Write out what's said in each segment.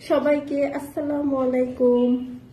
সবাইকে আসসালামু আলাইকুম।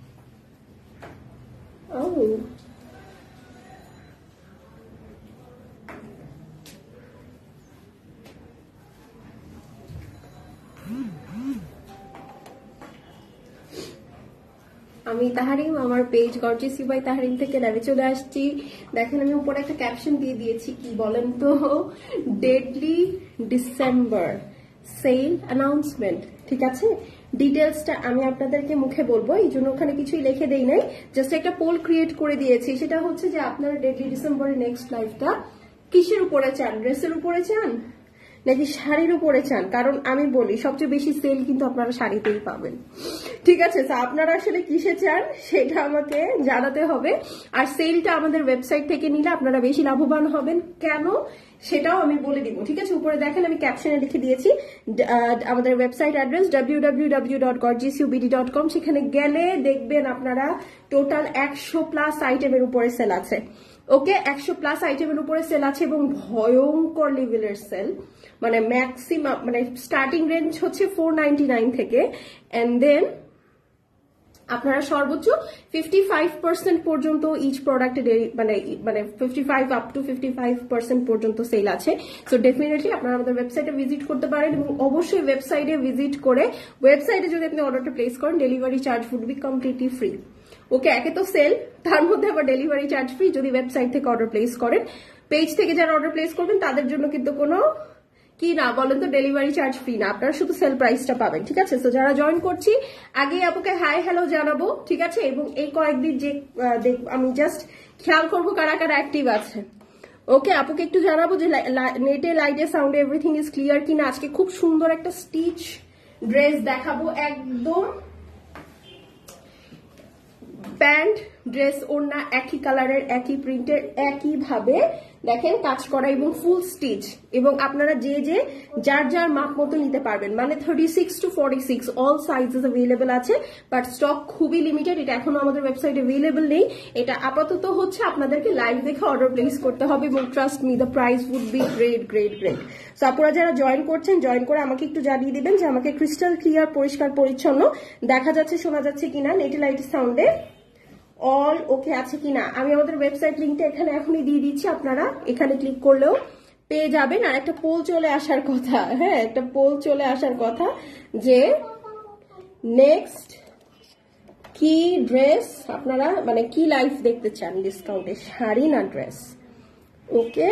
আমি তাহারিম, আমার page gorgeous you by Tahrim থেকে লাইভে চলে আসছি। দেখেন আমি উপরে একটা ক্যাপশন দিয়ে দিয়েছি, কি বলেন তো, ডেডলি ডিসেম্বর সেল অ্যানাউন্সমেন্ট। ঠিক আছে, ডিটেলসটা আমি আপনাদেরকে মুখে বলবো, এই জন্য ওখানে কিছুই লিখে দেই নাই, জাস্ট একটা পোল ক্রিয়েট করে দিয়েছি। সেটা হচ্ছে যে আপনারা ডেডলি ডিসেম্বরের নেক্সট লাইভটা কিসের উপরে চান? ড্রেসের উপরে চান নাকি শাড়ির উপরে চান? কারণ আমি বলি সবচেয়ে বেশি সেল কিন্তু আপনারা শাড়িতেই পাবেন। ঠিক আছে, তো আপনারা আসলে কিসে চান সেটা আমাকে জানাতে হবে। আর সেলটা আমাদের ওয়েবসাইট থেকে নিলে আপনারা বেশি লাভবান হবেন, কেন সেটাও আমি বলে দিব। ঠিক আছে, উপরে দেখেন আমি ক্যাপশনে লিখে দিয়েছি আমাদের ওয়েবসাইট অ্যাড্রেস www.gorgeousubd.com। সেখানে গেলে দেখবেন আপনারা টোটাল 100+ আইটেমের উপরে সেল আছে। ওকে, 100+ আইটেমের উপরে সেল আছে এবং ভয়ঙ্কর লেভেলের সেল, মানে ম্যাক্সিমাম, মানে স্টার্টিং রেঞ্জ হচ্ছে 499 থেকে, এন্ড দেন আপনারা সর্বোচ্চ 55% পর্যন্ত ইচ প্রোডাক্টে মানে 55 আপ টু 55% পর্যন্ত সেল আছে। সো ডেফিনেটলি আপনারা আমাদের ওয়েবসাইটে ভিজিট করতে পারেন এবং অবশ্যই ওয়েবসাইটে ভিজিট করে ওয়েবসাইটে যদি আপনি অর্ডারটা প্লেস করেন, delivery charge would be completely free. Okay, একে তো সেল, তার মধ্যে আবার ডেলিভারি চার্জ ফ্রি যদি ওয়েবসাইট থেকে অর্ডার প্লেস করেন। পেজ থেকে যারা অর্ডার প্লেস করবেন তাদের জন্য কিন্তু কোনো কি না বলেন তো, ডেলিভারি চার্জ ফ্রি না, আপনারা শুধু সেল প্রাইসটা পাবেন। ঠিক আছে, তো যারা জয়েন করছি আগে আপুকে হাই হ্যালো জানাবো। ঠিক আছে, এবং এই কয়েকদিন যে আমি জাস্ট খেয়াল করবো কারা কারা অ্যাক্টিভ আছে। ওকে, আপুকে একটু জানাবো যে নেটে লাইটে সাউন্ডে এভরিথিং ইজ ক্লিয়ার কিনা। আজকে খুব সুন্দর একটা স্টিচ ড্রেস দেখাবো, একদম প্যান্ট ড্রেস ওড়না একই কালারের, একই প্রিন্টের, একই ভাবে দেখেন কাজ করা এবং ফুল স্টিচ, এবং আপনারা যে যার যার মাপ মতো নিতে পারবেন। মানে 36 to 46 অল সাইজেস अवेलेबल আছে, বাট স্টক খুবই লিমিটেড। এটা এখনো আমাদের ওয়েবসাইটে अवेलेबल নেই। এটা আপাতত হচ্ছে আপনাদেরকে লাইভ দেখে অর্ডার প্লেস করতে হবে, এবং trust me the price would be great great great. So আপনারা যারা জয়েন করছেন, জয়েন করে আমাকে একটু জানিয়ে দিবেন যে আমাকে ক্রিস্টাল ক্লিয়ার, পরিষ্কার পরিচ্ছন্ন দেখা যাচ্ছে, শোনা যাচ্ছে কিনা, নেটে লাইটের সাউন্ডে অল ওকে আছে কিনা। আমি আমাদের ওয়েবসাইট লিঙ্কটা এখানে এখনই দিয়ে দিচ্ছি, আপনারা এখানে ক্লিক করলেও পেয়ে যাবেন। আর একটা পোল চলে আসার কথা, হ্যাঁ একটা পোল চলে আসার কথা যে নেক্সট কি ড্রেস আপনারা, মানে কি লাইভ দেখতে চান ডিসকাউন্টে, শাড়ি না ড্রেস। ওকে,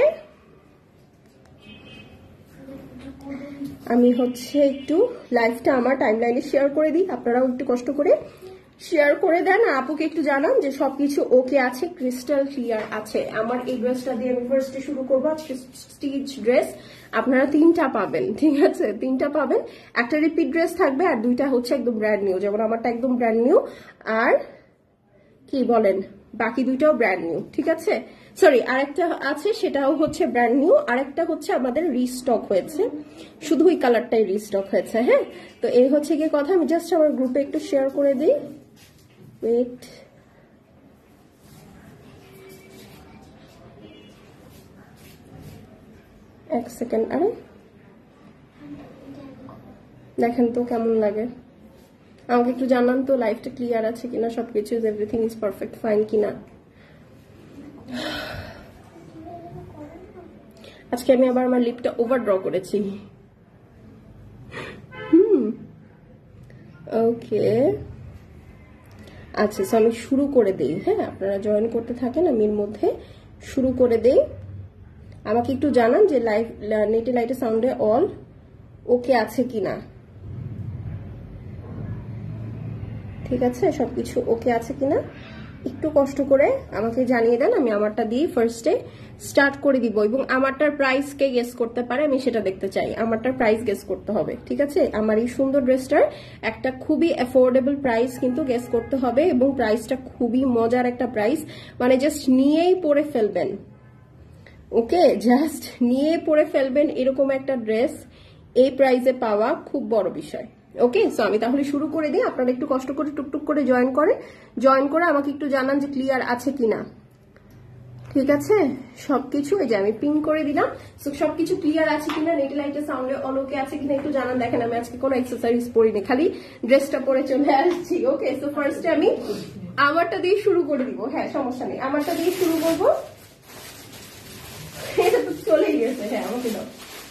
আমি হচ্ছে একটু লাইভটা আমার টাইমলাইনে শেয়ার করে দিই, আপনারাও একটু কষ্ট করে শেয়ার করে দেন। আপুকে একটু জানান যে সবকিছু ওকে আছে, ক্রিস্টাল ক্লিয়ার আছে। আমার এই ড্রেসটা দিয়ে আমি ফার্স্টে শুরু করবো। স্টিচ ড্রেস আপনারা 3টা পাবেন। ঠিক আছে, 3টা পাবেন, একটা রিপিট ড্রেস থাকবে আর 2টা হচ্ছে একদম ব্র্যান্ড নিউ, যেমন আমারটা একদম ব্র্যান্ড নিউ, আর কি বলেন বাকি 2টাও ব্র্যান্ড নিউ। ঠিক আছে, সরি আরেকটা আছে সেটাও হচ্ছে ব্র্যান্ড নিউ, আরেকটা হচ্ছে আমাদের রিস্টক হয়েছে, শুধু ওই কালারটাই রিস্টক হয়েছে। হ্যাঁ, তো এই হচ্ছে গিয়ে কথা। আমি জাস্ট আমার গ্রুপে একটু শেয়ার করে দিই, ওয়েট, এক সেকেন্ড। আরে দেখেন তো কেমন লাগে, আমাকে একটু জানান তো লাইফটা ক্লিয়ার আছে কিনা, সবকিছু এভরিথিং ইজ পারফেক্ট ফাইন কিনা। আজকে আমি আবার আমার লিপটা ওভার ড্র করেছি। ওকে, আচ্ছা, সো আমি শুরু করে দেই। হ্যাঁ, আপনারা জয়েন করতে থাকেন, আমি এর মধ্যে শুরু করে দেই। আমাকে একটু জানান যে লাইভ নেটে লাইটে সাউন্ডে অল ওকে আছে কিনা। ঠিক আছে, সবকিছু ওকে আছে কিনা একটু কষ্ট করে আমাকে জানিয়ে দেন, আমি আমারটা দিয়ে ফার্স্টে স্টার্ট করে দিব, এবং আমারটার প্রাইস কে গেস করতে পারে আমি সেটা দেখতে চাই। আমারটার প্রাইস গেস করতে হবে। ঠিক আছে, আমার এই সুন্দর ড্রেসটার একটা খুবই অ্যাফোর্ডেবল প্রাইস কিন্তু গেস করতে হবে, এবং প্রাইসটা খুবই মজার একটা প্রাইস, মানে জাস্ট নিয়েই পরে ফেলবেন। ওকে, জাস্ট নিয়ে পরে ফেলবেন এরকম একটা ড্রেস এই প্রাইসে পাওয়া খুব বড় বিষয়। ওকে, সো আমি তাহলে শুরু করে দিই, আপনারা একটু কষ্ট করে টুকটুক করে জয়েন করে আমাকে একটু জানান যে ক্লিয়ার আছে কিনা। ঠিক আছে, সবকিছু এই যে আমি পিন করে দিলাম। সো সবকিছু ক্লিয়ার আছে কিনা, নেট লাইটের সাউন্ডে অলোকে আছে কিনা একটু জানান। দেখেন আমি আজকে কোনো এক্সারসাইজ পরিনি, খালি ড্রেসটা পরে চলে আসছি। ওকে, সো ফার্স্টে আমি আমারটা দিয়ে শুরু করে দিব। হ্যাঁ সমস্যা নেই, আমারটা দিয়ে শুরু করবো। এটা তো চলেই গেছে। হ্যাঁ আমাকে দাও।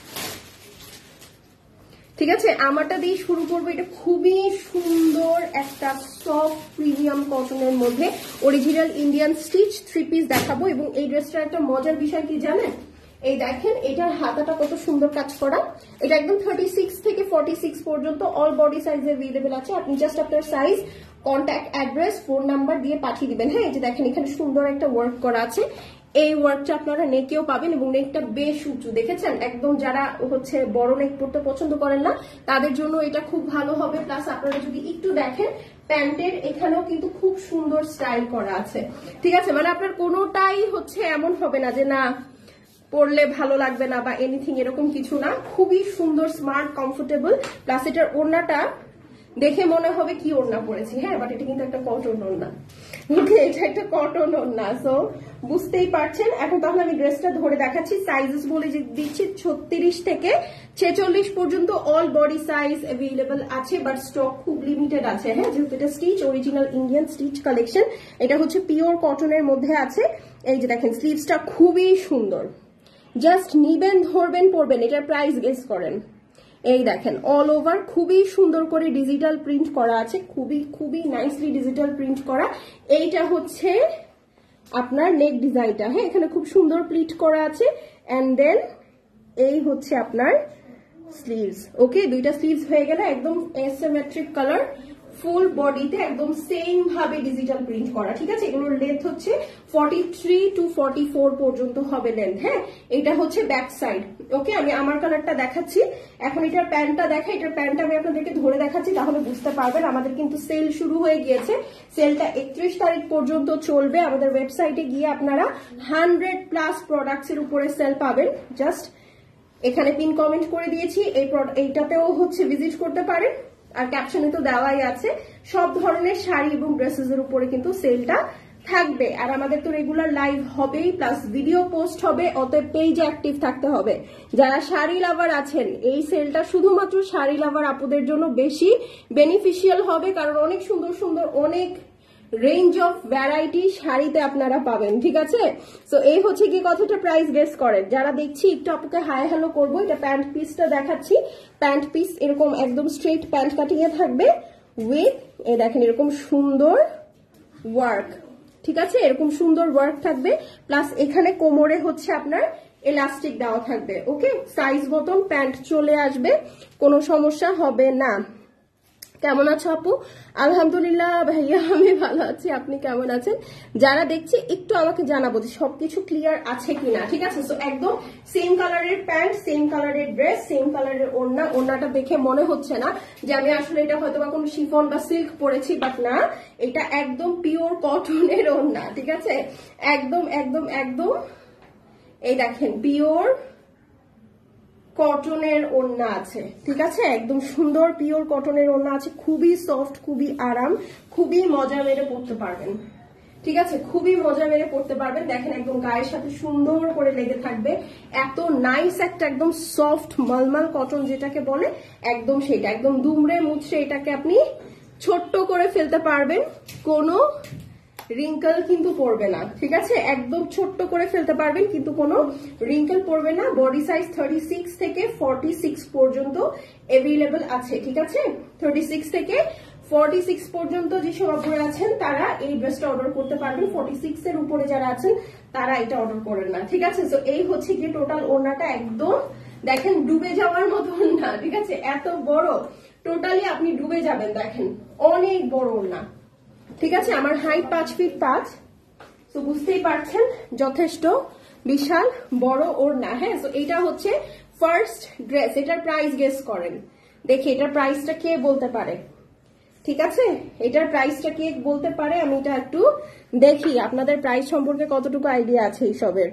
ঠিক আছে, আমারটা দিয়ে শুরু করবো। এটা খুবই সুন্দর একটা সফট প্রিমিয়াম কটনের মধ্যে অরিজিনাল ইন্ডিয়ান স্টিচ 3 পিস দেখাবো। এবং এই ড্রেসটার একটা মজার বিষয় কি জানেন, এই দেখেন এটার হাতাটা কত সুন্দর কাজ করা। এটা একদম 36 থেকে 46 পর্যন্ত অল বডি সাইজ অ্যাভেলেবেল আছে। আপনি জাস্ট আপনার size, contact address, phone number দিয়ে পাঠিয়ে দিবেন। হ্যাঁ, এই যে দেখেন এখানে সুন্দর একটা ওয়ার্ক করা আছে। এই ওয়ার্কটা আপনারা নেকেও পাবেন এবং নেকটা বেশ উঁচু, দেখেছেন? একদম যারা হচ্ছে বড় নেক পড়তে পছন্দ করেন না তাদের জন্য এটা খুব ভালো হবে। প্লাস আপনারা যদি একটু দেখেন প্যান্টের এখানেও কিন্তু খুব সুন্দর স্টাইল করা আছে। ঠিক আছে, মানে আপনার কোনোটাই হচ্ছে এমন হবে না যে না পরলে ভালো লাগবে না বা এনিথিং, এরকম কিছু না। খুবই সুন্দর, স্মার্ট, কমফোর্টেবল। প্লাস এটার ওড়নাটা দেখে মনে হবে কি ওড়না পরেছি। হ্যাঁ, বাট এটা কিন্তু একটা কটন ওড়না। ওকে, এটা একটা কটন ওড়না। সো বুঝতেই পারছেন। এখন তাহলে আমি ড্রেসটা ধরে দেখাচ্ছি, সাইজেস বলে দিচ্ছি। 36 থেকে 46 পর্যন্ত অল বডি সাইজ অ্যাভেলেবল আছে, বাট স্টক খুব লিমিটেড আছে। হ্যাঁ, যেহেতু এটা stitch, original Indian stitch collection, এটা হচ্ছে পিওর কটনের মধ্যে আছে। এই যে দেখেন স্লিভসটা খুবই সুন্দর, জাস্ট নিবেন, ধরবেন, পরবেন। এটার প্রাইস গেস করেন। এই দেখেন অল ওভার খুবই সুন্দর করে ডিজিটাল প্রিন্ট করা আছে, খুবই খুবই নাইসলি ডিজিটাল প্রিন্ট করা। এইটা হচ্ছে আপনার নেক ডিজাইনটা। হ্যাঁ, এখানে খুব সুন্দর প্লিট করা আছে। এন্ড দেন এই হচ্ছে আপনার স্লিভস। ওকে, দুইটা স্লিভস হয়ে গেলে একদম অ্যাসিমেট্রিক কালার, ফুল বডিতে একদম সেম ভাবে ডিজিটাল প্রিন্ট করা। ঠিক আছে, এগুলোর লেন্থ হচ্ছে 43 to 44 পর্যন্ত হবে লেন্থ। হ্যাঁ, এটা হচ্ছে ব্যাক সাইড। ওকে, আমি আমার কালারটা দেখাচ্ছি। এখন এটার প্যান্টটা দেখা, এটার প্যান্টটা আমি আপনাদেরকে ধরে দেখাচ্ছি, তাহলে বুঝতে পারবেন। আমাদের কিন্তু সেল শুরু হয়ে গিয়েছে, সেলটা 31 তারিখ পর্যন্ত চলবে। আমাদের ওয়েবসাইটে গিয়ে আপনারা 100+ প্রোডাক্টস এর উপরে সেল পাবেন। জাস্ট এখানে পিন কমেন্ট করে দিয়েছি, এইটাতেও হচ্ছে ভিজিট করতে পারেন। আর ক্যাপশনে তো দেওয়াই আছে। সব ধরনের শাড়ি এবং ড্রেসেস এর উপরে কিন্তু সেলটা থাকবে। আর আমাদের তো রেগুলার লাইভ হবেই, প্লাস ভিডিও পোস্ট হবে। অতএব পেজে অ্যাক্টিভ থাকতে হবে। যারা শাড়ি লাভার আছেন, এই সেলটা শুধুমাত্র শাড়ি লাভার আপুদের জন্য বেশি বেনিফিশিয়াল হবে, কারণ অনেক সুন্দর সুন্দর অনেক রেঞ্জ অফ ভ্যারাইটি শাড়িতে আপনারা পাবেন। ঠিক আছে, সো এই হচ্ছে কি কথাটা, প্রাইস গেস করেন। যারা দেখছি একটু আপুকে হাই হ্যালো করবো। এটা প্যান্ট পিসটা দেখাচ্ছি। প্যান্ট পিস এরকম একদম স্ট্রেট প্যান্ট কাটিং এ থাকবে উইথ এই দেখেন এরকম সুন্দর ওয়ার্ক। ঠিক আছে, এরকম সুন্দর ওয়ার্ক থাকবে। প্লাস এখানে কোমরে হচ্ছে আপনার এলাস্টিক দেওয়া থাকবে। ওকে, সাইজ মতন প্যান্ট চলে আসবে, কোনো সমস্যা হবে না। কেমন আছো আপু? আলহামদুলিল্লাহ ভাইয়া, আমি ভালো আছি। আপনি কেমন আছেন? যারা দেখছি একটু আমাকে জানাবো যে সবকিছু ক্লিয়ার আছে কিনা। ঠিক আছে, সো একদম সেম কালারের প্যান্ট, সেম কালারের ড্রেস, সেম কালারের ওড়না। ওড়নাটা দেখে মনে হচ্ছে না যে আমি আসলে এটা হয়তো বা কোনো শিফন বা সিল্ক পরেছি, বাট না, এটা একদম পিওর কটনের ওড়না। ঠিক আছে, একদম একদম একদম এই দেখেন পিওর কটনের ওড়না আছে। ঠিক আছে, একদম সুন্দর পিওর কটনের ওড়না আছে, খুবই সফট, খুবই আরাম, খুবই মজা মেরে পড়তে পারবেন। ঠিক আছে, খুবই মজা মেরে পড়তে পারবেন। দেখেন একদম গায়ের সাথে সুন্দর করে লেগে থাকবে। এত নাইস একটা একদম সফট মালমাল কটন যেটাকে বলে, একদম সেটা, একদম দুমড়ে মুচড়ে এটাকে আপনি ছোট্ট করে ফেলতে পারবেন, কোনো রিঙ্কেল কিন্তু পড়বে না। ঠিক আছে, একদম ছোট্ট করে ফেলতে পারবেন, কিন্তু কোনো রিঙ্কেল পড়বে না। বডি সাইজ 36 থেকে 46 পর্যন্ত অ্যাভেলেবল আছে। ঠিক আছে, 36 থেকে 46 পর্যন্ত যেসব আপনারা আছেন তারা এই ড্রেসটা অর্ডার করতে পারবেন। 46 এর উপরে যারা আছেন তারা এটা অর্ডার করেন না। ঠিক আছে, তো এই হচ্ছে কি টোটাল ওড়নাটা, একদম দেখেন ডুবে যাওয়ার মতো ওড়না। ঠিক আছে, এত বড়, টোটালি আপনি ডুবে যাবেন। দেখেন অনেক বড় ওড়না। ঠিক আছে, আমার হাইট 5 ফিট 5, তো বুঝতেই পারছেন যথেষ্ট বিশাল বড় ওড়না। হ্যাঁ, তো এটা হচ্ছে ফার্স্ট ড্রেস। এটার প্রাইস গেস করেন। দেখি এটার প্রাইসটা কে বলতে পারে। ঠিক আছে, এটার প্রাইসটা কে বলতে পারে, আমি এটা একটু দেখি আপনাদের প্রাইস সম্পর্কে কতটুকু আইডিয়া আছে এইসবের।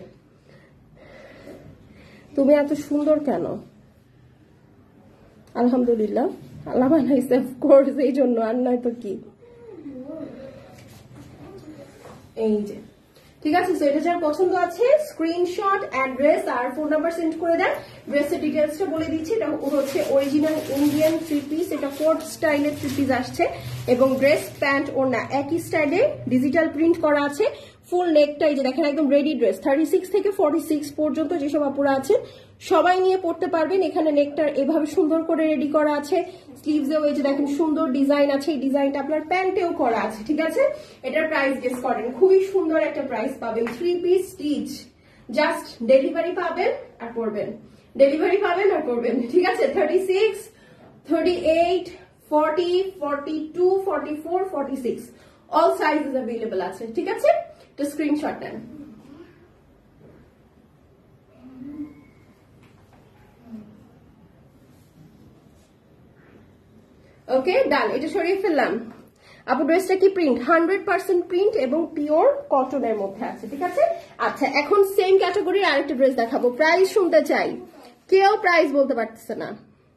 তুমি এত সুন্দর কেন? আলহামদুলিল্লাহ, আল্লাহ বানাইছে অফকোর্স, এই জন্য, আর নয় তো কি। এই যে ঠিক আছে, সো এটা যার পছন্দ আছে স্ক্রিনশট, অ্যাড্রেস আর ফোন নাম্বার সেন্ড করে দেন। ড্রেসের ডিটেলসটা বলে দিচ্ছি, এটা হচ্ছে অরিজিনাল ইন্ডিয়ান থ্রি পিস, এটা কোট স্টাইলের থ্রি পিস আসছে এবং ড্রেস প্যান্ট ওড়না একই স্টাইলে ডিজিটাল প্রিন্ট করা আছে। ফুল নেকটাই যে দেখেন একদম রেডি ড্রেস, 36 থেকে 46 পর্যন্ত যেসব আপুরা আছেন সবাই নিয়ে পড়তে পারবেন। এখানে নেকটার এভাবে সুন্দর করে রেডি করা আছে, স্লিভসেও এই যে দেখেন সুন্দর ডিজাইন আছে, এই ডিজাইনটা আপনার প্যান্টেও করা আছে। ঠিক আছে, এটার প্রাইস গেস করেন, খুবই সুন্দর একটা প্রাইস পাবেন। Three piece stitch, just delivery পাবেন আর করবেন, ডেলিভারি পাবেন আর করবেন। ঠিক আছে, 36, 38, 40, 42, 44, 46 অল সাইজেস অ্যাভেলেবল আছে। ঠিক আছে, তো স্ক্রিনশট নেন। ওকে ডান, এটা সরিয়ে ফেললাম। আপু ড্রেসটা কি প্রিন্ট? 100% প্রিন্ট এবং পিওর কটনের মধ্যে আছে। ঠিক আছে, আচ্ছা এখন সেম ক্যাটাগরির আরেকটা ড্রেস দেখাবো। প্রাইস শুনতে চাই, কেউ প্রাইস বলতে পারতেছে না।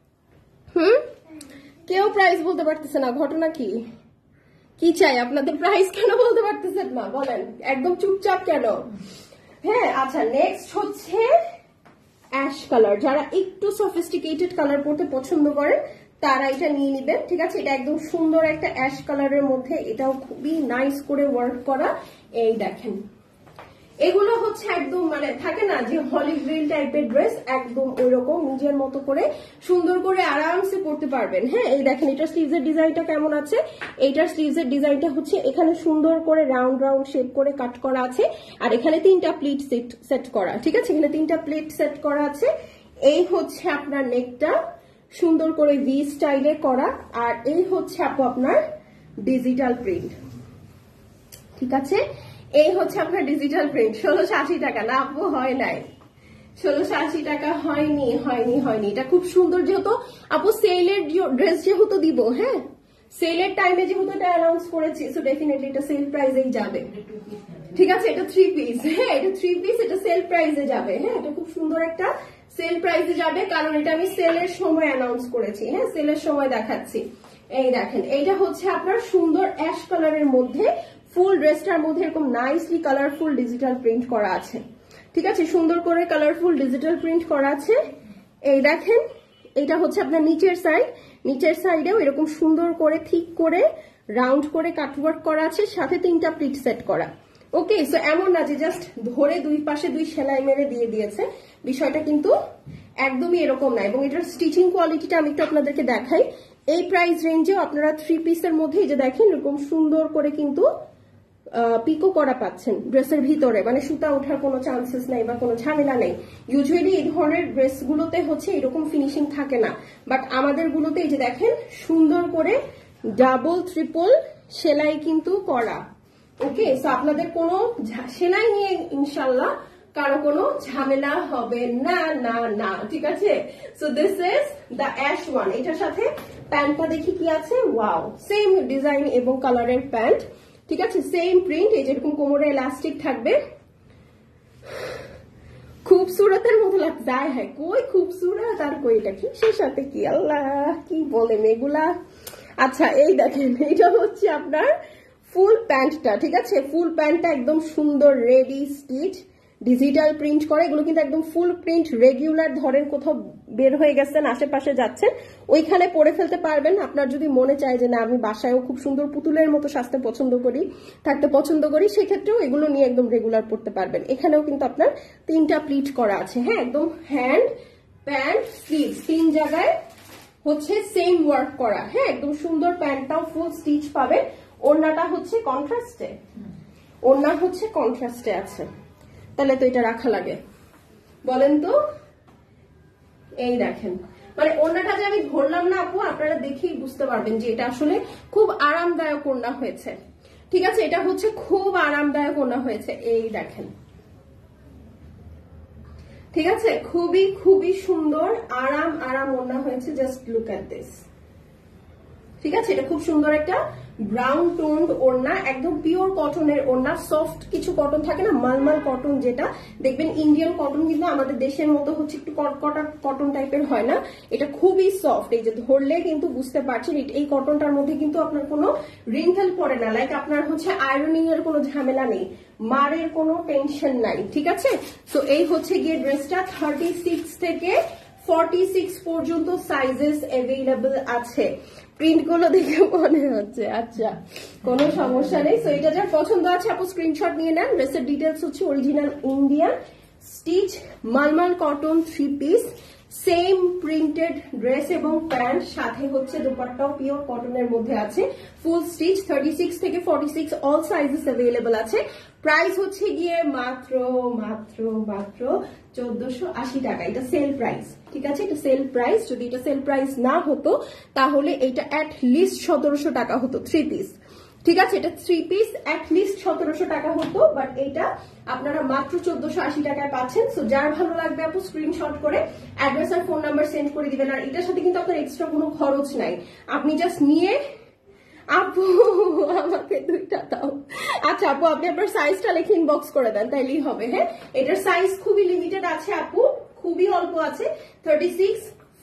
কেউ প্রাইস বলতে পারতেছে না, ঘটনা কি? কি চাই আপনাদের? প্রাইস কেন বলতে পারতেছেন না বলেন, একদম চুপচাপ কেন? হ্যাঁ আচ্ছা, নেক্সট হচ্ছে অ্যাশ কালার। যারা একটু সফিস্টিকেটেড কালার পরতে পছন্দ করেন তারা এটা নিয়ে নিবেন। ঠিক আছে, এটা একদম সুন্দর একটা অ্যাশ কালারের মধ্যে, এটাও খুবই নাইস করে ওয়ার্ক করা। এই দেখেন এগুলো হচ্ছে একদম মানে থাকে না যে হলি গ্রিল টাইপের ড্রেস, একদম ওইরকম নিজের মতো করে সুন্দর করে আরামসে পরতে পারবেন। হ্যাঁ এই দেখেন এটার স্লিভসের ডিজাইনটা কেমন আছে। এইটার স্লিভসের ডিজাইনটা হচ্ছে এখানে সুন্দর করে রাউন্ড রাউন্ড শেপ করে কাট করা আছে, আর এখানে 3টা প্লিট সেট করা। ঠিক আছে, এখানে 3টা প্লিট সেট করা আছে। এই হচ্ছে আপনার নেকটা সুন্দর করে ভি স্টাইলে করা, আর এই হচ্ছে আপু আপনার ডিজিটাল প্রিন্ট। ঠিক আছে, এই হচ্ছে আপনার ডিজিটাল প্রিন্ট। 1680 টাকা না আপু? হয় নাই, 1680 টাকা হয়নি, হয়নি, হয়নি। এটা খুব সুন্দর, যেহেতু আপু সেলের ড্রেস যেহেতু দিব, হ্যাঁ সেলের টাইমে যেহেতু এটা অ্যানাউন্স করেছি, সো ডেফিনেটলি এটা সেল প্রাইসেই যাবে। ঠিক আছে, এটা থ্রি পিস, হ্যাঁ এটা থ্রি পিস, এটা সেল প্রাইসে যাবে। হ্যাঁ এটা খুব সুন্দর একটা সেল প্রাইসে যাবে, কারণ এটা আমি সেলের সময় অ্যানাউন্স করেছি। হ্যাঁ সেলের সময় দেখাচ্ছি। এই দেখেন এইটা হচ্ছে আপনার সুন্দর অ্যাশ কালারের মধ্যে, ফুল ড্রেসটার মধ্যে এরকম নাইসলি কালারফুল ডিজিটাল প্রিন্ট করা আছে। ঠিক আছে, সুন্দর করে কালারফুল ডিজিটাল প্রিন্ট করা আছে। এই দেখেন এটা হচ্ছে আপনার নিচের সাইড, নিচের সাইডেও এরকম সুন্দর করে ঠিক করে রাউন্ড করে কাটওয়ার্ক করা আছে, সাথে 3টা প্লিট সেট করা। ওকে, সো এমন না যে জাস্ট ধরে দুই পাশে 2 সেলাই মেরে দিয়ে দিয়েছে, বিষয়টা কিন্তু একদমই এরকম না। এবং এটার স্টিচিং কোয়ালিটিটা আমি একটু আপনাদেরকে দেখাই। এই প্রাইস রেঞ্জেও আপনারা থ্রি পিসের মধ্যে এই যে দেখেন এরকম সুন্দর করে কিন্তু পিকো করা পাচ্ছেন ড্রেসের ভিতরে, মানে সুতা ওঠার কোনো চান্সেস নাই বা কোনো ঝামেলা নেই। ইউজুয়ালি এই ধরনের ড্রেস গুলোতে হচ্ছে এরকম ফিনিশিং থাকে না, বাট আমাদের গুলোতে এই যে দেখেন সুন্দর করে ডাবল ট্রিপল সেলাই কিন্তু করা। ওকে, সো আপনাদের কোনো সেলাই নিয়ে ইনশাল্লাহ কারো কোনো ঝামেলা হবে না, না না। ঠিক আছে, so this is the ash one. এটার সাথে প্যান্টটা দেখি কি আছে, ওয়াও সেম ডিজাইন এবং কালারের প্যান্ট। ঠিক আছে, সেম প্রিন্ট, এই যেরকম কোমরে এলাস্টিক থাকবে, খুবসুরতের মতো লাগছে। হ্যাঁ কই খুবসুরত আর কই এটা কি সে সাথে কি আল্লাহ কি বলেন এগুলা। আচ্ছা এই দেখেন এটা হচ্ছে আপনার ফুল প্যান্টটা। ঠিক আছে, ফুল প্যান্টটা একদম সুন্দর রেডি স্টিচ ডিজিটাল প্রিন্ট করে। এগুলো কিন্তু একদম ফুল প্রিন্ট, রেগুলার ধরেন কোথাও বের হয়ে গেছেন আশেপাশে যাচ্ছেন ওইখানে পরে ফেলতে পারবেন। আপনার যদি মনে চায় যে না আমি বাসায়ও খুব সুন্দর পুতুলের মতো সাজতে পছন্দ করি, থাকতে পছন্দ করি, সেক্ষেত্রেও এগুলো নিয়ে একদম রেগুলার পরতে পারবেন। এখানেও কিন্তু আপনার 3টা প্লিট করা আছে। হ্যাঁ একদম হ্যান্ড প্যান্ট স্লিভ 3 জায়গায় হচ্ছে সেম ওয়ার্ক করা। হ্যাঁ একদম সুন্দর, প্যান্টটাও ফুল স্টিচ পাবেন। ওড়নাটা হচ্ছে কন্ট্রাস্টে, ওড়না হচ্ছে কন্ট্রাস্টে আছে, তাহলে তো এটা রাখা লাগে বলেন তো। এই দেখেন মানে ওড়নাটা যে আমি ধরলাম না আপু, আপনারা দেখেই বুঝতে পারবেন যে এটা আসলে খুব আরামদায়ক ওড়না হয়েছে। ঠিক আছে, এটা হচ্ছে খুব আরামদায়ক ওড়না হয়েছে। এই দেখেন, ঠিক আছে, খুবই খুবই সুন্দর আরাম আরাম ওড়না হয়েছে। Just look at this. ঠিক আছে, এটা খুব সুন্দর একটা ব্রাউন টোন্ড ওড়না, একদম পিওর কটনের ওড়না। সফট কিছু কটন থাকে না, মালমাল কটন, যেটা দেখবেন ইন্ডিয়ান কটন কিন্তু আমাদের দেশের মতো হচ্ছে একটু কটকটা কটন টাইপের হয় না, এটা খুবই সফট। এই যে ধরলে কিন্তু বুঝতে পারছেন এই কটনটার মধ্যে কিন্তু আপনার কোনো রিঙ্কেল পড়ে না, লাইক আপনার হচ্ছে আয়রনিং এর কোনো ঝামেলা নেই, মারের কোনো টেনশন নাই, ঠিক আছে। তো এই হচ্ছে গিয়ে ড্রেসটা 36 থেকে 46 পর্যন্ত সাইজেস অ্যাভেলেবল আছে। প্রিন্ট গুলো দেখে মনে হচ্ছে আচ্ছা কোনো সমস্যা নেই। সো এটা যার পছন্দ আছে আপু স্ক্রিনশট নিয়ে নেন। ড্রেসের ডিটেলস হচ্ছে অরিজিনাল ইন্ডিয়ান স্টিচ মালমাল cotton 3 piece, same printed dress এবং প্যান্ট, সাথে হচ্ছে দুপাট্টাও পিওর কটনের মধ্যে আছে, ফুল স্টিচ। 36 থেকে 46 অল সাইজেস অ্যাভেলেবল আছে। প্রাইস হচ্ছে গিয়ে মাত্র মাত্র মাত্র 1480 টাকা। এটা সেল প্রাইস, ঠিক আছে, এটা সেল প্রাইস। যদি এটা সেল প্রাইস না হতো তাহলে এটা অ্যাট লিস্ট 1700 টাকা হতো 3 পিস, ঠিক আছে। এটা 3 পিস অ্যাট লিস্ট 1700 টাকা হতো, বাট এটা আপনারা মাত্র 1480 টাকায় পাচ্ছেন। সো যার ভালো লাগবে আপু স্ক্রিনশট করে অ্যাড্রেস আর ফোন নাম্বার সেন্ড করে দিবেন। আর এটার সাথে কিন্তু আপনার এক্সট্রা কোনো খরচ নাই, আপনি জাস্ট নিয়ে আপু আমাকে 2টা দাও। আচ্ছা আপু আপনি আপনার সাইজটা লিখে ইনবক্স করে দেন, তাইলেই হবে। হ্যাঁ, এটার সাইজ খুবই লিমিটেড আছে আপু, খুবই অল্প আছে। 36,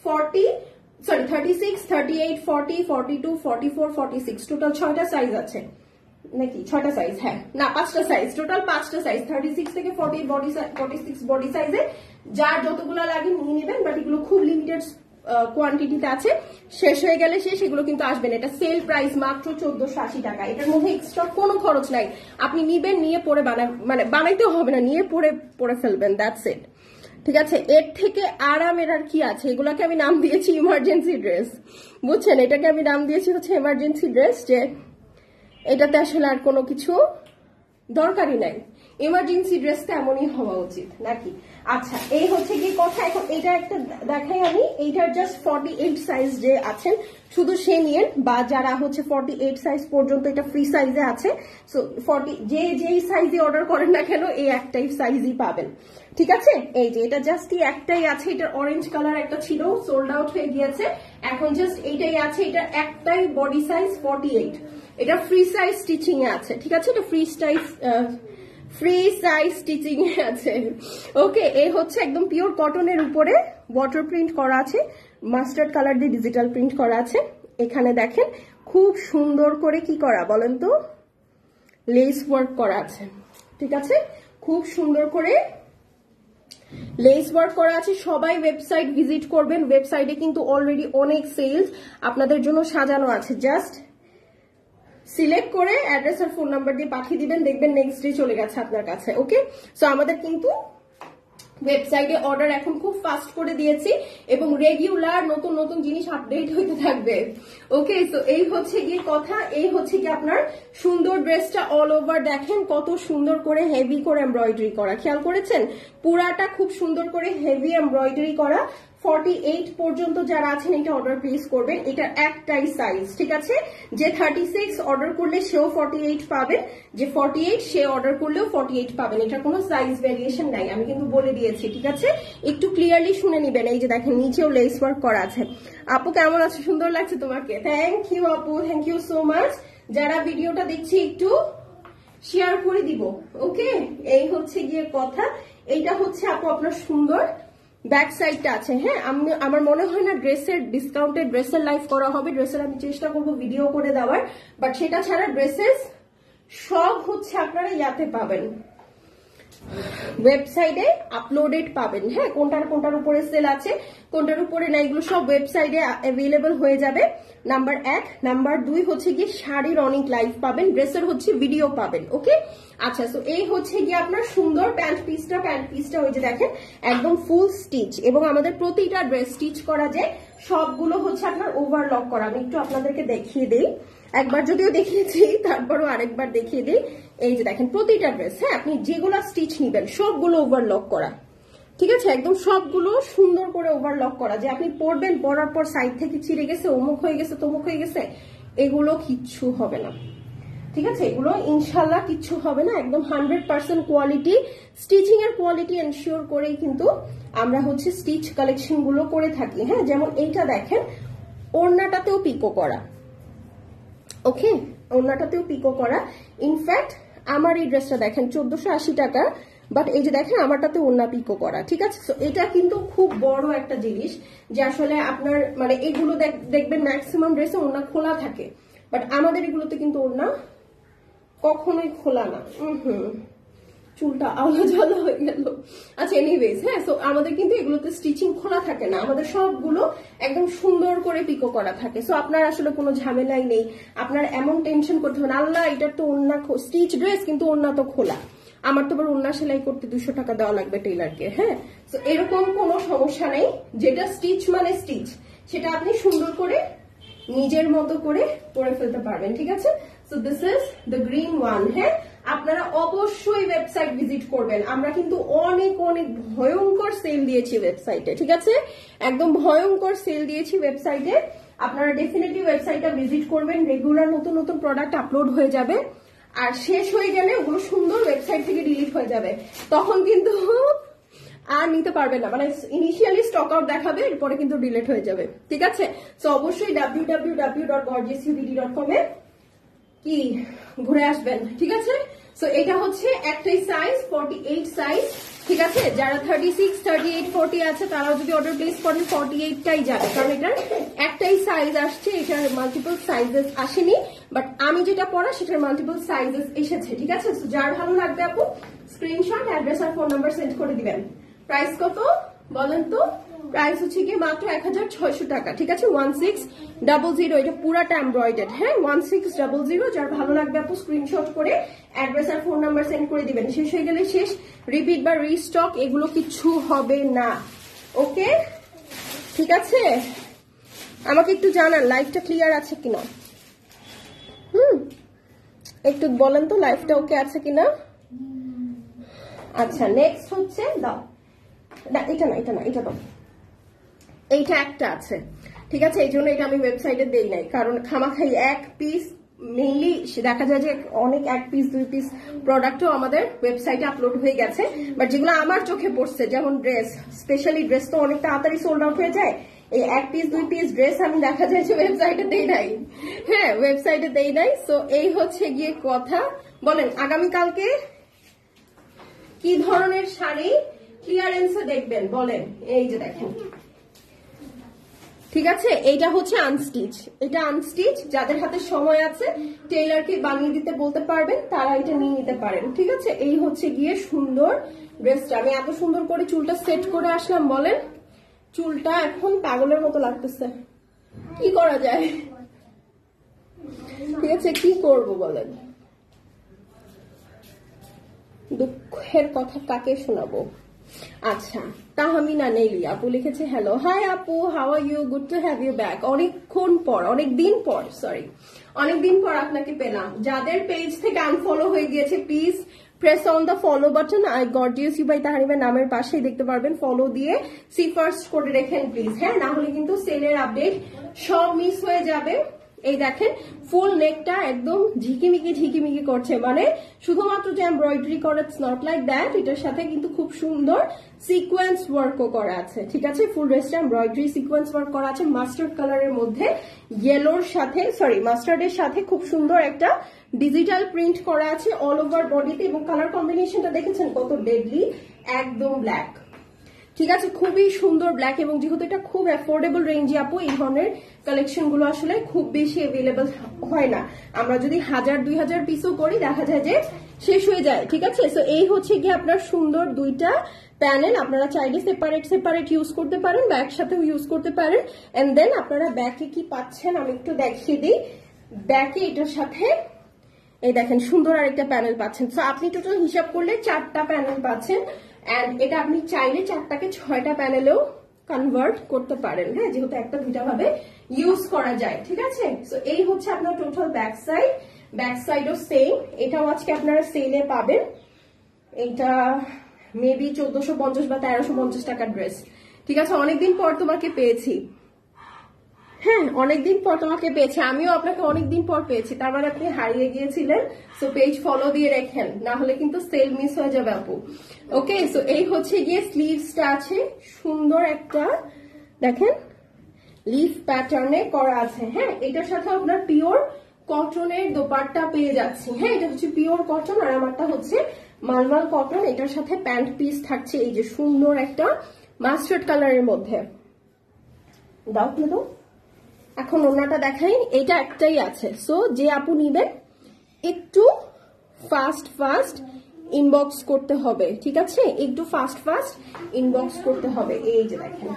38, 40, 42, 44, 46 টোটাল 6টা সাইজ আছে নাকি? 6টা সাইজ, হ্যাঁ না 5টা সাইজ, টোটাল 5টা সাইজ। 36 থেকে 46 বডি সাইজে যার যতগুলো লাগে নিয়ে নেবেন, বাট এগুলো খুব লিমিটেড কোয়ান্টিটিতে আছে, শেষ হয়ে গেলে সেগুলো কিন্তু আসবেন। এটা সেল প্রাইস মাত্র 1480 টাকা। এটার মধ্যে এক্সট্রা কোনো খরচ নাই, আপনি নিবেন নিয়ে পরে বানাইতে হবে না, নিয়ে পরে ফেলবেন, দ্যাটস ইট, ঠিক আছে। এর থেকে আরামের আর কি আছে? এগুলোকে আমি নাম দিয়েছি ইমার্জেন্সি ড্রেস, বুঝছেন, এটাকে আমি নাম দিয়েছি হচ্ছে এমার্জেন্সি ড্রেস, যে এটাতে আসলে আর কোনো কিছু দরকারই নাই। ইমার্জেন্সি ড্রেসটা এমনই হওয়া উচিত নাকি? আচ্ছা এই হচ্ছে কি কথা। এখন এটা একটা দেখাই আমি, এইটার জাস্ট 48 সাইজ যে আছেন শুধু সে নিয়েন, বা যারা হচ্ছে 48 সাইজ পর্যন্ত এটা ফ্রি সাইজে আছে। সো 40 যেই সাইজে অর্ডার করেন না কেন এই একটাই সাইজই পাবেন, ঠিক আছে। এই যে এটা জাস্ট একটাই আছে, এটার অরেঞ্জ কালার একটা ছিল, সোল্ড আউট হয়ে গিয়েছে, এখন জাস্ট এইটাই আছে। এটা একটাই বডি সাইজ 48, এটা ফ্রি সাইজ স্টিচিং এ আছে, ঠিক আছে, এটা ফ্রি সাইজ স্টিচিং এ আছে। ওকে, এই হচ্ছে একদম পিওর কটনের উপরে ওয়াটার প্রিন্ট করা আছে, মাস্টার্ড কালার দিয়ে ডিজিটাল প্রিন্ট করা আছে। এখানে দেখেন খুব সুন্দর করে কি করা বলেন তো, লেস ওয়ার্ক করা আছে, ঠিক আছে, খুব সুন্দর করে লেস ওয়ার্ক করা আছে। সবাই ওয়েবসাইট ভিজিট করবেন, ওয়েবসাইটে কিন্তু অলরেডি অনেক সেলস আপনাদের জন্য সাজানো আছে। জাস্ট সিলেক্ট করে অ্যাড্রেস আর ফোন নাম্বার দিয়ে পাঠিয়ে দিবেন, দেখবেন নেক্সট ডে চলে গেছে আপনার কাছে। ওকে, সো আমাদের কিন্তু ওয়েবসাইটে অর্ডার এখন খুব ফাস্ট করে দিয়েছি এবং রেগুলার নতুন নতুন জিনিস আপডেট হতে থাকবে। ওকে, তো এই হচ্ছে গিয়ে কথা। এই হচ্ছে কি আপনার সুন্দর ড্রেসটা অল ওভার দেখেন কত সুন্দর করে হেভি করে এমব্রয়ডারি করা, খেয়াল করেছেন? পুরাটা খুব সুন্দর করে হেভি এমব্রয়ডারি করা। 48 পর্যন্ত যারা আছেন এটা অর্ডার প্লেস করবেন, এটা একটাই সাইজ, ঠিক আছে। যে 36 অর্ডার করলে সেও 48 পাবেন, যে 48 সে অর্ডার করলেও 48 পাবেন, এটা কোনো সাইজ ভেরিয়েশন নাই, আমি কিন্তু বলে দিয়েছি, ঠিক আছে। একটু ক্লিয়ারলি শুনে নিবেন। এই যে দেখেন নিচেও লেস ওয়ার্ক করা আছে। আপু কেমন আছে? সুন্দর লাগছে তোমাকে, থ্যাংক ইউ আপু, থ্যাংক ইউ সো মাচ। যারা ভিডিওটা দেখছি একটু শেয়ার করে দিব। ওকে, এই হচ্ছে গিয়ে কথা। এইটা হচ্ছে আপু আপনার সুন্দর ব্যাক সাইডটা আছে। হ্যাঁ, আমার মনে হয় না ড্রেসের ডিসকাউন্টেড ড্রেসের লাইভ করা হবে, ড্রেসের আমি চেষ্টা করবো ভিডিও করে দেওয়ার, বাট সেটা ছাড়া ড্রেসেস সব হচ্ছে আপনারা ইয়াতে পাবেন, ওয়েবসাইটে আপলোডেড পাবেন। হ্যাঁ, কোনটার উপরে সেল আছে কোনটার উপরে না, এগুলো সব ওয়েবসাইটে অ্যাভেলেবল হয়ে যাবে। নাম্বার 1, নাম্বার 2 হচ্ছে গিয়ে শাড়ির অনেক লাইভ পাবেন, ড্রেসের হচ্ছে ভিডিও পাবেন। ওকে, আচ্ছা, তো এই হচ্ছে গিয়ে আপনার সুন্দর প্যান্ট পিসটা ওই যে দেখেন একদম ফুল স্টিচ, এবং আমাদের প্রতিটা ড্রেস স্টিচ করা যায়, সবগুলো হচ্ছে আপনার ওভারলক করা। আমি একটু আপনাদেরকে দেখিয়ে দিই, একবার যদিও দেখিয়েছি তারপরও আরেকবার দেখিয়ে দিই। এই যে দেখেন প্রতিটা ড্রেস, হ্যাঁ আপনি যেগুলো স্টিচ নিবেন সবগুলো ওভারলক করা, ঠিক আছে, একদম সবগুলো সুন্দর করে ওভারলক করা, যে আপনি পরবেন পরার পর সাইড থেকে ছিঁড়ে গেছে, অমুক হয়ে গেছে, তমুক হয়ে গেছে, এগুলো কিচ্ছু হবে না, ঠিক আছে, এগুলো ইনশাল্লাহ কিচ্ছু হবে না। একদম 100% কোয়ালিটি, স্টিচিং এর কোয়ালিটি এনশিওর করেই কিন্তু আমরা হচ্ছে স্টিচ কালেকশন গুলো করে থাকি। হ্যাঁ, যেমন এইটা দেখেন ওড়নাটাতেও পিকো করা। ওকে, ওড়নাটাতেও পিকো করা। ইনফ্যাক্ট আমার এই ড্রেসটা দেখেন 1480 টাকা, বাট এই যে দেখেন আমারটাতে ওড়না পিকো করা, ঠিক আছে। তো এটা কিন্তু খুব বড় একটা জিনিস যে আসলে আপনার মানে এগুলো দেখবেন ম্যাক্সিমাম ড্রেসে ওড়না খোলা থাকে, বাট আমাদের এগুলোতে কিন্তু ওড়না কখনোই খোলা না। চুলটা আলো হয়ে গেল। আচ্ছা এনিওয়েজ, হ্যাঁ, সো আমাদের কিন্তু এগুলোতে স্টিচিং খোলা থাকে না, আমাদের সবগুলো একদম সুন্দর করে পিকো করা থাকে। সো আপনার আসলে কোনো ঝামেলাই নেই, আপনার এমন টেনশন করতে হবে না আল্লাহ এটার তো ওড়না স্টিচ ড্রেস কিন্তু ওড়না তো খোলা, আমার তো আবার ওড়না সেলাই করতে 200 টাকা দেওয়া লাগবে টেইলারকে। হ্যাঁ, সো এরকম কোনো সমস্যা নেই, যেটা স্টিচ মানে স্টিচ, সেটা আপনি সুন্দর করে নিজের মতো করে পরে ফেলতে পারবেন, ঠিক আছে। So this is the green one. হ্যাঁ, আপনারা অবশ্যই ওয়েবসাইট ভিজিট করবেন, আমরা কিন্তু অনেক অনেক ভয়ঙ্কর সেল দিয়েছি ওয়েবসাইটে, ঠিক আছে, একদম ভয়ঙ্কর সেল দিয়েছি ওয়েবসাইটে। আপনারা ডেফিনেটলি ওয়েবসাইটটা ভিজিট করবেন, রেগুলার নতুন নতুন প্রোডাক্ট আপলোড হয়ে যাবে, আর শেষ হয়ে গেলে ওগুলো সুন্দর ওয়েবসাইট থেকে ডিলিট হয়ে যাবে, তখন কিন্তু আর নিতে পারবে না, মানে ইনিশিয়ালি স্টক আউট দেখাবে, এরপরে কিন্তু ডিলিট হয়ে যাবে, ঠিক আছে। সো অবশ্যই www.gorgeousud.com এ কি ঘুরে আসবেন, ঠিক আছে। সো এটা হচ্ছে একটাই সাইজ 48 সাইজ, ঠিক আছে। যারা 36, 38, 40 আছে তারাও যদি অর্ডার প্লেস করেন 48টাই যাবে, কারণ এটার একটাই সাইজ আসছে, এটার মাল্টিপল সাইজেস আসেনি, বাট আমি যেটা পরা সেটার মাল্টিপল সাইজেস এসেছে, ঠিক আছে। সো যার ভালো লাগবে আপু স্ক্রিনশট, অ্যাড্রেস আর ফোন নাম্বার সেন্ড করে দিবেন। প্রাইস কত বলেন তো? প্রাইস হচ্ছে কি মাত্র 1600 টাকা, ঠিক আছে। 1600, এটা পুরাটা এমব্রয়ডার্ড। হ্যাঁ, 1600। যার ভালো লাগবে আপু স্ক্রিনশট করে অ্যাড্রেস আর ফোন নাম্বার সেন্ড করে দিবেন। শেষ হয়ে গেলে শেষ, রিপিট বা রিস্টক এগুলো কিছু হবে না, ওকে, ঠিক আছে। আমাকে একটু জানান লাইভটা ক্লিয়ার আছে কিনা, একটু বলেন তো লাইভটা ওকে আছে কিনা। আচ্ছা, নেক্সট হচ্ছে দাও না, এটা না, এটা দাও, এইটা একটা আছে, ঠিক আছে। এই জন্য এটা আমি ওয়েবসাইটে দেই নাই, কারণ খামাখাই এক পিস মেইনলি দেখা যায় যে অনেক 1 পিস 2 পিস প্রোডাক্টও আমাদের ওয়েবসাইটে আপলোড হয়ে গেছে, বাট যেগুলো আমার চোখে পড়ছে যেমন ড্রেস, স্পেশালি ড্রেস তো অনেক তাড়াতাড়ি সোল্ড আউট হয়ে যায়, এই 1 পিস 2 পিস ড্রেস আমি দেখা যায় যে ওয়েবসাইটে দেই নাই। হ্যাঁ, ওয়েবসাইটে দেই নাই। সো এই হচ্ছে গিয়ে কথা। বলেন আগামীকালকে কি ধরনের শাড়ি ক্লিয়ারেন্সে দেখবেন বলেন। এই যে দেখেন, ঠিক আছে, এইটা হচ্ছে আনস্টিচ, এটা আনস্টিচ। যাদের হাতে সময় আছে টেইলারকে বানিয়ে দিতে বলতে পারবেন, তারা এটা নিয়ে নিতে পারেন, ঠিক আছে। এই হচ্ছে গিয়ে সুন্দর ড্রেসটা। আমি এত সুন্দর করে চুলটা সেট করে আসলাম, বলেন চুলটা এখন পাগলের মতো লাগতেছে, কি করা যায়, ঠিক আছে, কি করব বলেন। দুঃখের কথা কাকে শোনাবো। আচ্ছা, তাহমিনা নেলি আপু লিখেছে, হ্যালো, হাই আপু, how are you, good to have you back. অনেকক্ষণ পর, অনেকদিন পর আপনাকে পেলাম। যাদের পেজ থেকে আনফলো হয়ে গিয়েছে please press on the follow button, I gorgeous you by Tahrima নামের পাশেই দেখতে পারবেন, ফলো দিয়ে সি ফার্স্ট করে রেখেন প্লিজ। হ্যাঁ, না হলে কিন্তু সেলের আপডেট সব মিস হয়ে যাবে। এই দেখেন ফুল নেকটা একদম ঝিকিমিকি করছে, মানে শুধুমাত্র যে এমব্রয়ডারি করা, ইটস নট লাইক দ্যাট, এটার সাথে কিন্তু খুব সুন্দর সিকোয়েন্স ওয়ার্কও করা আছে, ঠিক আছে। ফুল ড্রেসটা এমব্রয়ডারি সিকোয়েন্স ওয়ার্ক করা আছে, মাস্টার্ড কালারের মধ্যে ইয়েলোর সাথে, সরি মাস্টার্ডের সাথে খুব সুন্দর একটা ডিজিটাল প্রিন্ট করা আছে অল ওভার বডিতে, এবং কালার কম্বিনেশনটা দেখেছেন কত ডেডলি, একদম ব্ল্যাক, ঠিক আছে, খুবই সুন্দর ব্ল্যাক। এবং যেহেতু এটা খুব অ্যাফোর্ডেবল রেঞ্জে আপু, এই ধরনের কালেকশন গুলো আসলে খুব বেশি অ্যাভেলেবল হয় না। আমরা যদি 1000-2000 পিসও করি দেখা যায় যে শেষ হয়ে যায়, ঠিক আছে। সো এই হচ্ছে গিয়ে আপনার সুন্দর দুইটা প্যানেল, আপনারা চাইলে সেপারেট ইউজ করতে পারেন বা একসাথেও ইউজ করতে পারেন। এন্ড দেন আপনারা ব্যাকে কি পাচ্ছেন আমি একটু দেখিয়ে দিই। ব্যাকে এটার সাথে এই দেখেন সুন্দর আরেকটা প্যানেল পাচ্ছেন। সো আপনি টোটাল হিসাব করলে 4টা প্যানেল পাচ্ছেন, এন্ড এটা আপনি চাইলে 4টাকে 6টা প্যানেলেও কনভার্ট করতে পারেন। হ্যাঁ, যেহেতু একটা দুইটা ভাবে ইউজ করা যায়, ঠিক আছে। সো এই হচ্ছে আপনার টোটাল ব্যাক সাইডও সেম। এটাও আজকে আপনারা সেলে পাবেন। এইটা মেবি 1450 বা 1350 টাকার ড্রেস, ঠিক আছে। অনেকদিন পর তোমাকে পেয়েছি, হ্যাঁ অনেকদিন পর তোমাকে পেয়েছি, আমিও আপনাকে অনেকদিন পর পেয়েছি, তার মানে আপনি হারিয়ে গিয়েছিলেন। সো পেজ ফলো দিয়ে রাখেন, না হলে কিন্তু সেল মিস হয়ে যাবে আপু। ওকে, সো এই হচ্ছে গিয়ে স্লিভসটা আছে, সুন্দর একটা দেখেন লিফ প্যাটার্নে করা আছে। হ্যাঁ, এটার সাথে আপনার পিওর কটনের দোপাট্টা পেয়ে যাচ্ছি। হ্যাঁ, এটা হচ্ছে পিওর কটন আর আমারটা হচ্ছে মালমাল কটন। এটার সাথে প্যান্ট পিস থাকছে এই যে সুন্দর একটা মাস্টার্ড কালারের মধ্যে। দাও তো এখন ওনাটা দেখাই, এটা একটাই আছে। সো যে আপু নিবেন একটু ফাস্ট ইনবক্স করতে হবে, ঠিক আছে? একটু ফাস্ট ইনবক্স করতে হবে। এই যে দেখেন,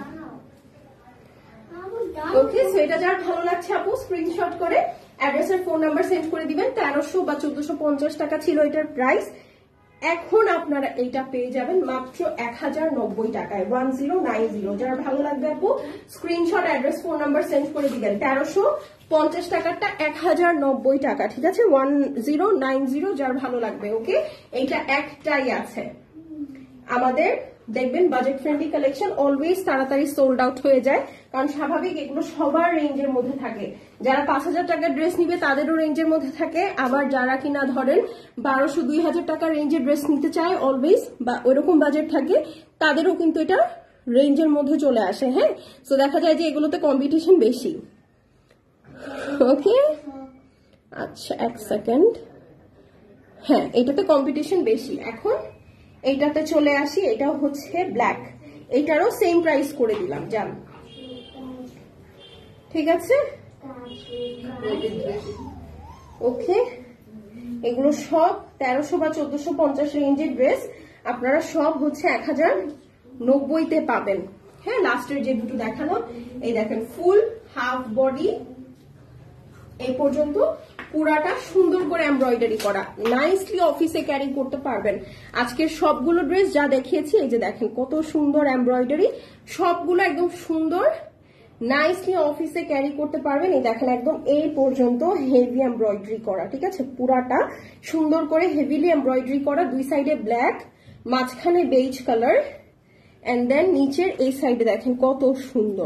ওকে। সো এটা যার ভালো লাগছে আপু স্ক্রিনশট করে অ্যাড্রেস আর ফোন নাম্বার সেন্ড করে দিবেন। 1300 বা 1450 টাকা ছিল এটার প্রাইস, এখন আপনারা এইটা পেয়ে যাবেন মাত্র 1090 টাকায়, 1090। যার ভালো লাগবে আপু screenshot address phone number send করে দিবেন। 1350 টাকাটা 1090 টাকা, ঠিক আছে? 1090 যার ভালো লাগবে। ওকে, এইটা একটাই আছে আমাদের। দেখবেন বাজেট ফ্রেন্ডলি কালেকশন অলওয়েজ তাড়াতাড়ি সোল্ড আউট হয়ে যায়, কারণ স্বাভাবিক এগুলো সবার রেঞ্জের মধ্যে থাকে। যারা 5000 টাকার ড্রেস নিবে তাদেরও রেঞ্জের মধ্যে থাকে, আবার যারা কিনা ধরেন 1200-2000 টাকার রেঞ্জের ড্রেস নিতে চায় অলওয়েজ বা ওইরকম বাজেট থাকে, তাদেরও কিন্তু এটা রেঞ্জের মধ্যে চলে আসে। হ্যাঁ, সো দেখা যায় যে এগুলোতে কম্পিটিশন বেশি। ওকে, আচ্ছা এক সেকেন্ড। হ্যাঁ, এটাতে কম্পিটিশন বেশি। এখন এইটাতে চলে আসি, এটা হচ্ছে ব্ল্যাক, এইটারও সেম প্রাইস করে দিলাম জান, ঠিক আছে? ওকে, এগুলো সব 1300 বা 1450 রেঞ্জের ড্রেস, আপনারা সব হচ্ছে 1090-তে পাবেন। হ্যাঁ, লাস্টের যে দুটো দেখানো, এই দেখেন ফুল হাফ বডি এই পর্যন্ত পুরাটা সুন্দর করে এমব্রয়ডারি করা, নাইসলি অফিসে ক্যারি করতে পারবেন। আজকের সবগুলো ড্রেস যা দেখিয়েছি, এই যে দেখেন কত সুন্দর এমব্রয়ডারি, সবগুলো একদম সুন্দর নাইসলি অফিসে ক্যারি করতে পারবেন। এই দেখেন একদম এই পর্যন্ত হেভি এমব্রয়ডারি করা, ঠিক আছে? পুরাটা সুন্দর করে হেভিলি এমব্রয়ডারি করা, দুই সাইডে ব্ল্যাক, মাঝখানে বেজ কালার, এন্ড দেন নিচের এই সাইডে দেখেন কত সুন্দর,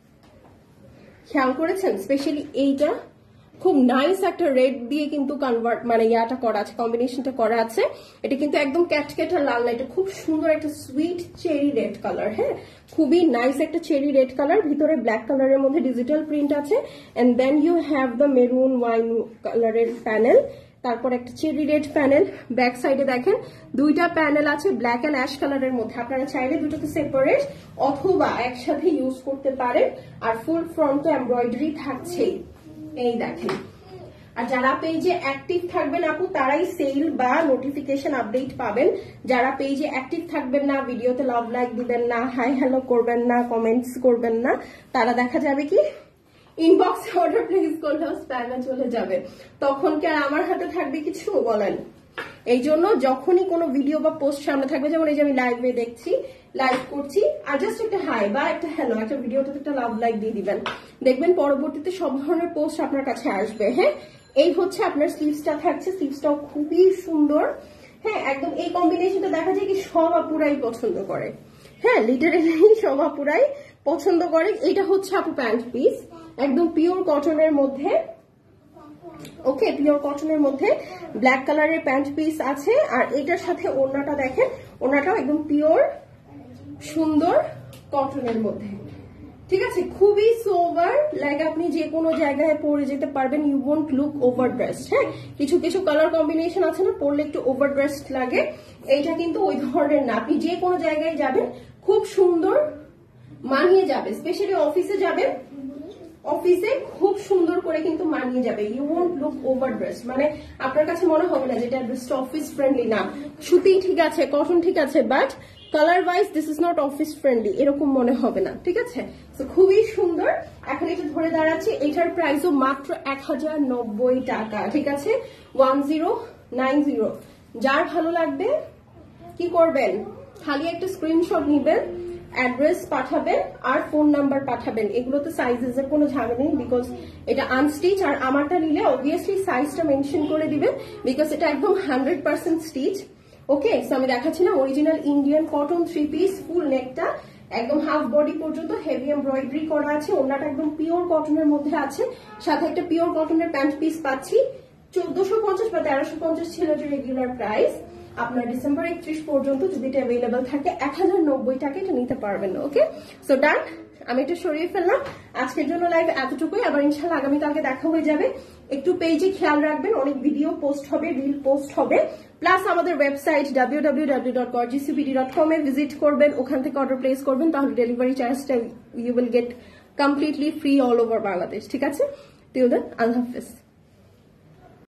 খেয়াল করেছেন? স্পেশালি এইটা খুব নাইস একটা রেড দিয়ে কিন্তু কনভার্ট মানে ইয়াটা করা আছে, কম্বিনেশনটা করা আছে। এটা কিন্তু একদম ক্যাটকেটা লাল না, এটা খুব সুন্দর একটা সুইট চেরি রেড কালার। হ্যাঁ, খুবই নাইস একটা চেরি রেড কালার, ভিতরে ব্ল্যাক কালারের মধ্যে ডিজিটাল প্রিন্ট আছে, and then you have the maroon wine কালারের প্যানেল, তারপর একটা চেরি রেড প্যানেল। ব্যাক সাইডে দেখেন দুইটা প্যানেল আছে ব্ল্যাক এন্ড অ্যাশ কালারের মধ্যে, আপনারা চাইলে দুটোকে সেপারেট অথবা একসাথে ইউজ করতে পারেন। আর ফুল ফ্রন্টে এমব্রয়ডারি থাকছেই, এই দেখেন। আর যারা পেজে অ্যাক্টিভ থাকবেন আপু তারাই সেল বা নোটিফিকেশন আপডেট পাবেন। যারা পেজে অ্যাক্টিভ থাকবেন না, ভিডিওতে লাভ লাইক দিবেন না, হাই হ্যালো করবেন না, কমেন্টস করবেন না, তারা দেখা যাবে কি ইনবক্সে অর্ডার প্লেস করলেও স্প্যামে চলে যাবে, তখন কি আর আমার হাতে থাকবে কিছু? বলেন। এই জন্য যখনই কোনো ভিডিও বা পোস্ট সামনে থাকবে, যেমন এই যে আমি লাইভে দেখছি, লাইভ করছি, আর জাস্ট একটা হাই বা একটা হ্যালো, একটা ভিডিওতে একটা লাভ লাইক দিয়ে দিবেন, দেখবেন পরবর্তীতে সব ধরনের পোস্ট আপনার কাছে আসবে। হ্যাঁ, এই হচ্ছে আপনার স্লিভসটা থাকছে, স্লিভসটাও খুবই সুন্দর। হ্যাঁ, একদম এই কম্বিনেশনটা দেখা যায় কি সব আপুরাই পছন্দ করে। হ্যাঁ, লিটারেলি সব আপুরাই পছন্দ করে। এটা হচ্ছে আপু প্যান্ট পিস, একদম পিওর কটনের মধ্যে। ওকে, পিওর কটনের মধ্যে ব্ল্যাক কালারের প্যান্ট পিস আছে, আর এটার সাথে ওড়নাটা দেখেন, ওড়নাটাও একদম পিওর সুন্দর কটনের মধ্যে, ঠিক আছে? খুবই সোভার, লাইক আপনি যে কোনো জায়গায় পরে যেতে পারবেন, you won't look over dressed. হ্যাঁ, কিছু কিছু কালার কম্বিনেশন আছে না, পরলে একটু ওভার ড্রেসড লাগে, এইটা কিন্তু ওই ধরনের না। আপনি যে কোনো জায়গায় যাবেন খুব সুন্দর মানিয়ে যাবে, স্পেশালি অফিসে যাবেন, অফিসে খুব সুন্দর করে কিন্তু মানিয়ে যাবে। You won't look over dress, মানে আপনার কাছে মনে হবে না যেটা ড্রেসটা অফিস ফ্রেন্ডলি না। সুতি ঠিক আছে, কটন ঠিক আছে, but colour wise this is not office friendly, এরকম মনে হবে না, ঠিক আছে? তো খুবই সুন্দর। এখন এটা ধরে দাঁড়াচ্ছি, এটার প্রাইসও মাত্র 1090 টাকা, ঠিক আছে? 1090। যার ভালো লাগবে কি করবেন, খালি একটা স্ক্রিনশট নিবেন, অ্যাড্রেস পাঠাবেন আর ফোন নাম্বার পাঠাবেন। এগুলোতে সাইজেস এর কোনো ঝামেলা নেই, বিকজ এটা আনস্টিচ। আর আমারটা নিলে অবভিয়াসলি সাইজটা মেনশন করে দিবেন, বিকজ এটা একদম 100% স্টিচ। ওকে, সো আমি দেখাচ্ছিলাম original Indian cotton 3 piece, full নেকটা একদম হাফ বডি পর্যন্ত হেভি এমব্রয়ডারি করা আছে, ওড়নাটা একদম পিওর কটনের মধ্যে আছে, সাথে একটা পিওর কটনের প্যান্ট পিস পাচ্ছি। 1450 বা 1350 ছিল যে রেগুলার প্রাইস, আপনার ডিসেম্বর 31 পর্যন্ত যদি এটা অ্যাভেলেবল থাকে 1090 টাকা এটা নিতে পারবেন। Okay, so done. আমি এটা সরিয়ে ফেললাম। আজকের জন্য লাইভ এতটুকুই, আবার ইনশাল্লাহ আগামীকালকে দেখা হয়ে যাবে। একটু পেজে খেয়াল রাখবেন, অনেক ভিডিও পোস্ট হবে, রিল পোস্ট হবে, প্লাস আমাদের ওয়েবসাইট www.gorgeouscpd.com এ ভিজিট করবেন, ওখান থেকে অর্ডার প্লেস করবেন, তাহলে ডেলিভারি চার্জটা you will get completely free all over Bangladesh. ঠিক আছে, টিল দেন আল্লাহ হাফেজ।